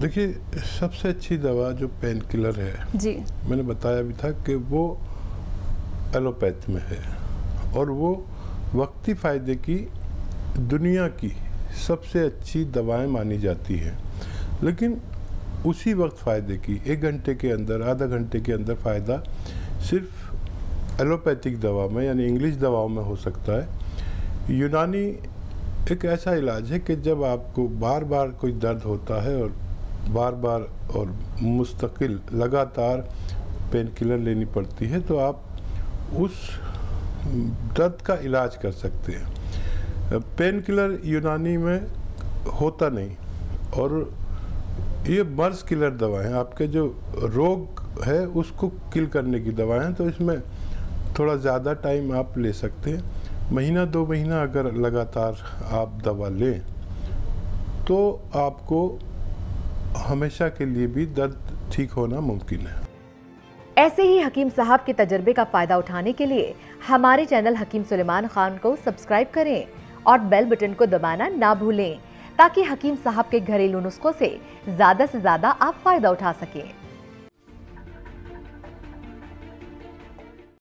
देखिए, सबसे अच्छी दवा जो पेन किलर है जी, मैंने बताया भी था कि वो एलोपैथ में है और वो वक्ती फ़ायदे की दुनिया की सबसे अच्छी दवाएं मानी जाती हैं, लेकिन उसी वक्त फ़ायदे की 1 घंटे के अंदर, आधा घंटे के अंदर फ़ायदा सिर्फ एलोपैथिक दवा में यानी इंग्लिश दवाओं में हो सकता है। यूनानी एक ऐसा इलाज है कि जब आपको बार बार कोई दर्द होता है और बार बार और मुस्तकिल लगातार पेन किलर लेनी पड़ती है, तो आप उस दर्द का इलाज कर सकते हैं। पेन किलर यूनानी में होता नहीं और ये मर्ज किलर दवाएं हैं, आपके जो रोग है उसको किल करने की दवाएं हैं, तो इसमें थोड़ा ज़्यादा टाइम आप ले सकते हैं। महीना 2 महीना अगर लगातार आप दवा लें तो आपको हमेशा के लिए भी दर्द ठीक होना मुमकिन है। ऐसे ही हकीम साहब के तजर्बे का फायदा उठाने के लिए हमारे चैनल हकीम सुलेमान खान को सब्सक्राइब करें और बेल बटन को दबाना ना भूलें, ताकि हकीम साहब के घरेलू नुस्खों से ज्यादा आप फायदा उठा सकें।